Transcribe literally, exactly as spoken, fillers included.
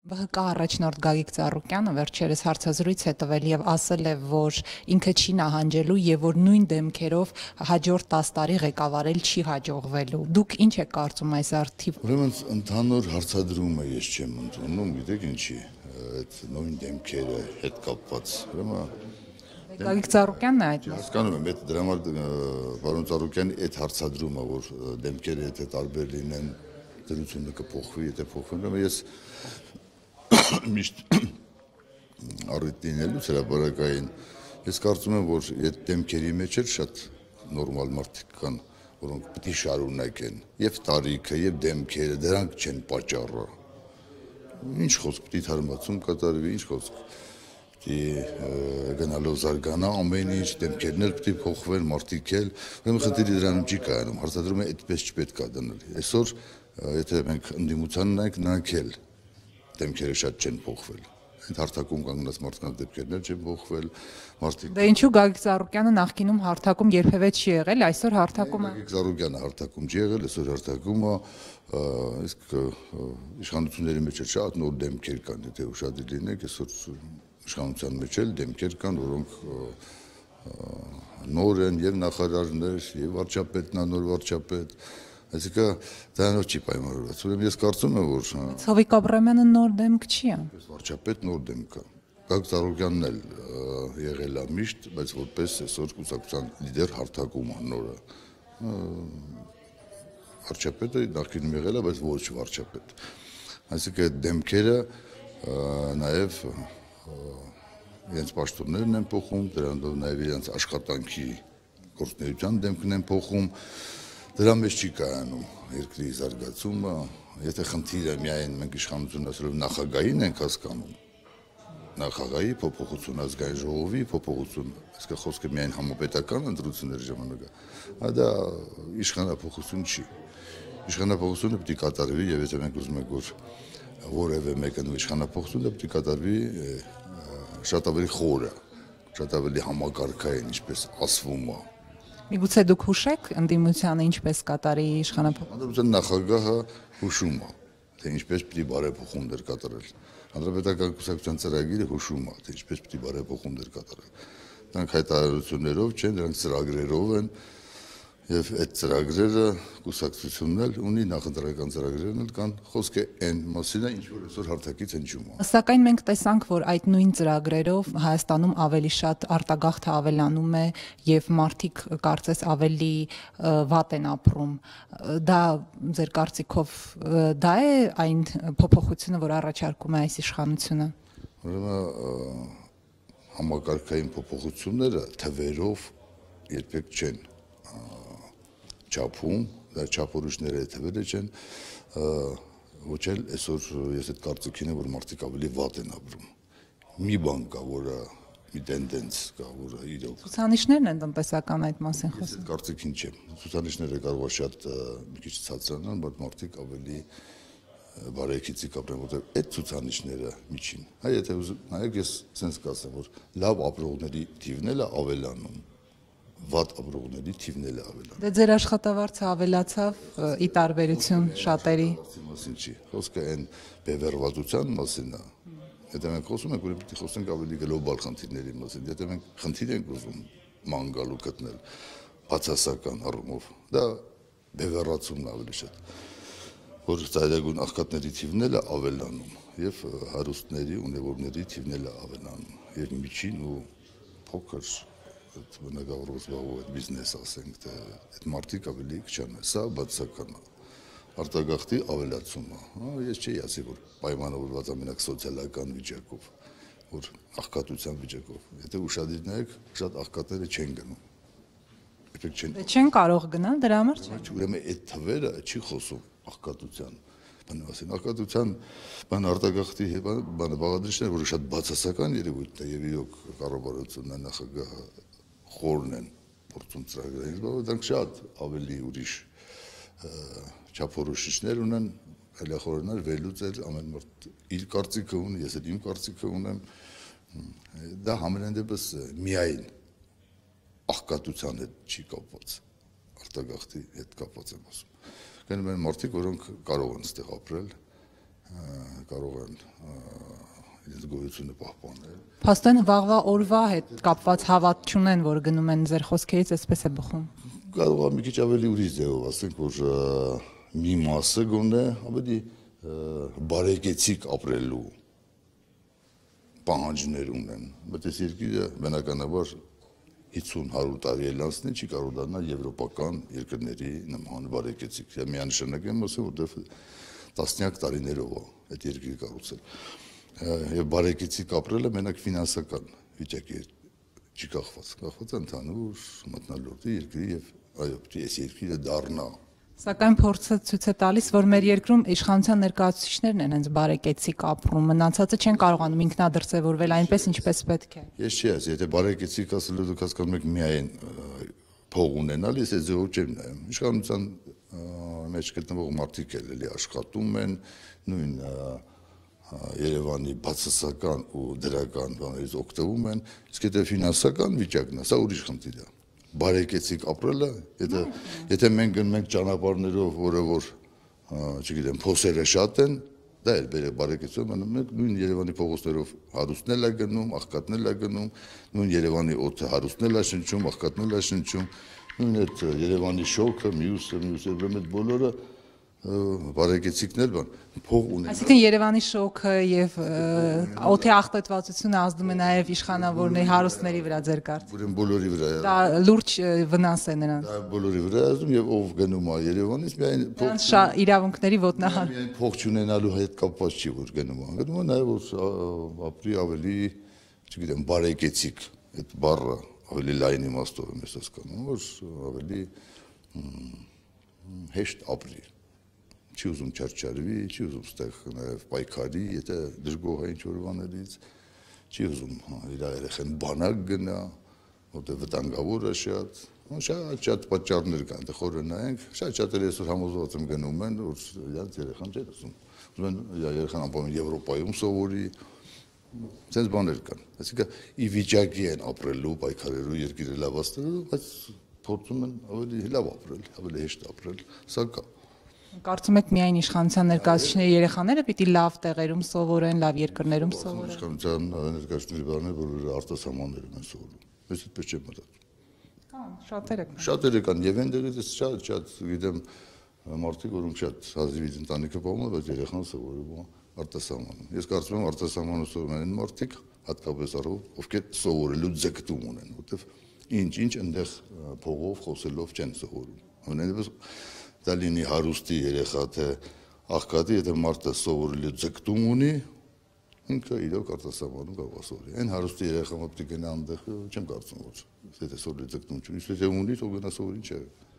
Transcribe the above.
Բ Հ Կ առաջնորդ Գագիկ Ծառուկյանը վերջերս հարցազրույց է տվել եւ ասել է, որ ինքը չի նահանջելու եւ որ նույն դեմքերով հաջորդ տասը տարի ղեկավարել չի հաջողվելու։ Դուք ինչ եք կարծում այս արդիվ։ Ուրեմն ընդհանուր հարցադրումը ես չեմ ընդունում, գիտեք ինչի, այդ նույն դեմքերը հետ կապված։ Ուրեմն Գագիկ Ծառուկյանն է այդ։ Հասկանում եմ, այդ դրա համար պարոն Ծառուկյանի այդ հարցադրումը, որ դեմքերը եթե տարբեր լինեն, դրությունը կփոխվի, եթե փոխվեն, ուրեմն ես միշտ առիթ լինելուց հրապարակային, ես կարծում եմ, որ այդ դեմքերի մեջ էլ շատ նորմալ մարդիկ կան, որոնք պետք է շարունակեն, եւ տարիքը, եւ դեմքերը, դրանք չեն պատճառը։ Ինչ խոսք պետք է թարմացում կատարվի, ինչ խոսք պետք է գնալով զարգանա ամեն ինչ, դեմքերն էլ պետք է փոխվեն, մարդիկ էլ, ուրեմն խնդիրը դրանում չի կայանում, հարցադրումը այդպես չպետք է դնել։ Այսօր եթե մենք ընդդիմության ունենք, նրանք էլ դեմքերը շատ չեն փոխվել։ Այդ հարթակում կանգնած մարդկանց դեմքերն էլ չեն փոխվել, մարդիկ։ Դե ինչու Գագիկ Ծառուկյանը նախկինում հարթակում երբևէ չի եղել, այսօր հարթակում է։ Գագիկ Ծառուկյանը հարթակում չի եղել, այսօր հարթակում է, իսկ իշխանությունների մեջ էլ շատ նոր դեմքեր կան, եթե ուշադիր լինեք, այսօր իշխանության մեջ էլ դեմքեր կան, որոնք նոր են եւ նախարարներ, եւ վարչապետն է, նոր վարչապետ։ Այսինքն դրանով չի պայմանավորված։ Ուրեմն ես կարծում եմ, որ Հովիկ Աբրահամյանը նոր դեմք չի։ Վարչապետ նոր դեմք է։ Գագիկ Ծառուկյանն էլ եղել է միշտ, բայց որպես այսօր կուսակցության լիդեր հարթակում է նորը։ Վարչապետը նախկինում եղել է, բայց ոչ վարչապետ։ Այսինքն դեմքերը նաև իրենց պաշտոններն են փոխում, դրանով նաև իրենց աշխատանքի գործունեության դեմքն են փոխում։ Դրա մեջ չի կայանում երկրի զարգացումը, եթե խնդիրը միայն մենք իշխանություն ասելով նախագահին ենք հասկանում, նախագահի փոփոխություն, ազգային ժողովի փոփոխություն, այսինքն խոսքը միայն համապետական ընտրությունների ժամանակ է, դա իշխանափոխություն չի։ Իշխանափոխությունը պետք է կատարվի, եւ եթե մենք ուզում ենք, որ որևէ մեկը իշխանափոխությունը պետք է կատարվի շատ ավելի խորը, շատ ավելի համակարգային, ինչպես ասվում է։ Միգուցե դուք հուշեք ընդդիմությանը ինչպես կատարի իշխանափոխությունը։ Ընդդիմության նախագահը հուշում է, թե ինչպես պետք է բարեփոխում դեր կատարել։ Հանրապետական կուսակցության ծրագիրը հուշում է, թե ինչպես պետք է բարեփոխում դեր կատարել։ Դրանք հայտարարություններով չեն, դրանք ծրագրերով են, եւ այդ ծրագրերը կուսակցությունն էլ ունի, նախընտրական ծրագրերն էլ կան, խոսքը այն մասին է, ինչ որ այսօր հարթակից հնչում է։ Սակայն մենք տեսանք, որ այդ նույն ծրագրերով Հայաստանում ավելի շատ արտագաղթը ավելանում է եւ մարդիկ կարծես ավելի վատ են ապրում։ Դա ձեր կարծիքով դա է այն փոփոխությունը, որ առաջարկում է այս իշխանությունը։ Ուրեմն համակարգային փոփոխությունները թվերով երբեք չեն չափում, դա չափորոշները թվերը չեն, ոչ էլ այսօր ես այդ կարծիքին եմ, որ մարդիկ ավելի վատ են ապրում։ Մի բան կա, որը մի տենդենս կա, որը իրոք։ Ցուցանիշներն են տնտեսական այդ մասին խոսում։ Ես կարծիքին չեմ։ Ցուցանիշները կարող է շատ մի քիչ ցածրանան, բայց մարդիկ ավելի բարեկեցիկ ապրեն, որտեղ այդ ցուցանիշները միջին։ Հայ եթե նայեք, ես sense կասեմ, որ լավ ապրողների թիվն էլ է ավելանում, վատ ապրողների թիվն էլ է ավելանում։ Դե ձեր աշխատավարձը ավելացավ ի տարբերություն շատերի։ Մասին չի, խոսքը այն բևեռվածության մասին է։ Եթե մենք խոսում ենք, ուրեմն պետք է խոսենք ավելի գլոբալ խնդիրների մասին։ Եթե մենք խնդիր ենք ուզում ման գալ ու գտնել բացասական առումով, դա բևեռացումն է ավելի շատ, որ ծայրագույն աղքատների թիվն էլ է ավելանում եւ հարուստների, ունևորների թիվն էլ է ավելանում եւ միջին ու փոքր բնակավարով զբաղվող բիզնես ասենք, թե այդ մարդիկ ավելի քչան է, սա բացասական է, արտագաղթի ավելացումը, ես չի ասի, որ պայմանավորված ամենակ սոցիալական վիճակով, որ աղքատության վիճակով, եթե ուշադիր նայեք, շատ աղքատները չեն գնում, երբեք չեն։ Դե չեն կարող գնալ, դրա համար չէ։ Ուրեմն այդ թվերը չի խոսում աղքատության, բանասին աղքատության, բան արտագաղթի բանը բաղադրիչներ, որը շատ բացասական երևույթ է եւ իրոք կառավարությունն նախագահը խորն են փորձում ծրագրերից, բայց դրանք շատ ավելի ուրիշ չափորոշիչներ ունեն, հելախորներ վերլուծել ամեն մարդ իր կարծիքը ունի, ես էլ իմ կարծիքը ունեմ, դա համենայն դեպս միայն աղքատության հետ չի կապված, արտագաղթի հետ կապված եմ ասում։ Գնում են մարդիկ, որոնք կարող են այդտեղ ապրել, կարող են իրենց գոյությունը պահպանել։ Փաստորեն վաղվա օրվա հետ կապված հավատ չունեն, որ գնում են ձեր խոսքերից, այսպես է բխում։ Կարող է մի քիչ ավելի ուրիշ ձևով ասենք, որ մի մասը գոնե ավելի բարեկեցիկ ապրելու պահանջներ ունեն, բայց այս երկիրը բնականաբար հիսուն հարյուր տարի էլ անցնի, չի կարող դառնալ եվրոպական երկրների նման բարեկեցիկ։ Միանշանակ եմ ասում, որտեղ տասնյակ տարիներով է այդ երկիրը կառուցել։ Եվ բարեկեցիկ ապրելը մենակ ֆինանսական վիճակի չի կախված, կախված է ընդհանուր մթնոլորտի երկրի եւ այո, այս երկիրը դառնա։ Սակայն փորձը ցույց է տալիս, որ մեր երկրում իշխանության ներկայացուցիչներն են հենց բարեկեցիկ ապրում, մնացածը չեն կարողանում ինքնադրսևորվել այնպես, ինչպես պետք է։ Ես չի ասի, եթե բարեկեցիկ ասելու դուք հասկանում եք միայն փող ունենալ, ես այդ ձևով չեմ նայում։ Իշխանության մեջ գտնվող մարդիկ էլ էլի աշխատում են, նույն Երևանի բացասական ու դրական բաներից օգտվում են, իսկ եթե ֆինանսական վիճակն է, սա ուրիշ խնդիր է։ Բարեկեցիկ ապրելը, եթե եթե մենք գնում ենք ճանապարհներով, որը որ, չգիտեմ, փոսերը շատ են, դա էլ բերե բարեկեցություն, մենք նույն Երևանի փողոցներով հարուստնել է գնում, աղքատնել է գնում, նույն Երևանի օդը հարուստնել է շնչում, աղքատնել է շնչում, նույն այդ Երևանի շոկը, մյուսը, մյուսը, ուրեմն այդ բոլորը բարեկեցիկն էլ բան, փող ունեն։ Այսինքն Երևանի շոկը եւ օդի աղտոտվածությունը ազդում է նաեւ իշխանավորների հարուստների վրա ձեր կարծիքով։ Ուրեմն բոլորի վրա է։ Դա լուրջ վնաս է նրանց։ Դա բոլորի վրա է ազդում եւ ով գնում է Երևանից, միայն փող իրավունքների ոտնահար։ Միայն փող չունենալու հետ կապված չի, որ գնում է։ Գնում է նաեւ որ ապրի ավելի, չգիտեմ, բարեկեցիկ, այդ բառը ավելի լայն իմաստով եմ հասկանում, որ ավելի հեշտ ապրի։ Չի ուզում չարչարվի, չի ուզում ստեղ նաև պայքարի, եթե դժգոհ է ինչ-որ բաներից, չի ուզում իր երեխան բանակ գնա, որտեղ վտանգավոր է շատ, շատ պատճառներ կան, դե խորը նայենք, շատ-շատ էլ այսօր համոզված եմ գնում են, որ իրենց երեխան չէր ասում, ուզում են երեխան ապահովում Եվրոպայում սովորի, sense բաներ կան, այսինքն ի վիճակի են ապրելու, պայքարելու, երկիրը լավացնելու, բայց փորձում են ավելի լավ ապրել, ավելի հեշտ ապրել, սա կա։ Կարծում եք միայն իշխանության ներկայացուցիչների երեխաները պիտի լավ տեղերում սովորեն, լավ երկրներում սովորեն։ Իշխանության ներկայացուցիչների բառները բոլորը արտասահմաններում են սովորում։ Ես այդպես չեմ մտածում։ Կան, շատերը կան։ Շատերը կան եւ այնտեղից շատ շատ գիտեմ մարդիկ, որոնք շատ հազիվից ընտանիքը պահում են, բայց երեխան սովորում է արտասահմանում։ Ես կարծում եմ արտասահմանում սովորում են մարդիկ, հատկապես առով, ովքեր սովորելու ձգտում ունեն, որտեվ ինչ-ինչ այնտեղ փողով խոսելով չեն սովորում։ Ամենևս դա լինի հարուստի երեխա, թե աղքատի, եթե մարդը սովորելու ձգտում ունի, ինքը իրոք արտասահմանում կարող է սովորի։ Այն հարուստի երեխա մոտ գնա այնտեղ, չեմ կարծում որ եթե սովորելու ձգտում չունի, եթե ունի, թող գնա սովորի, չէ։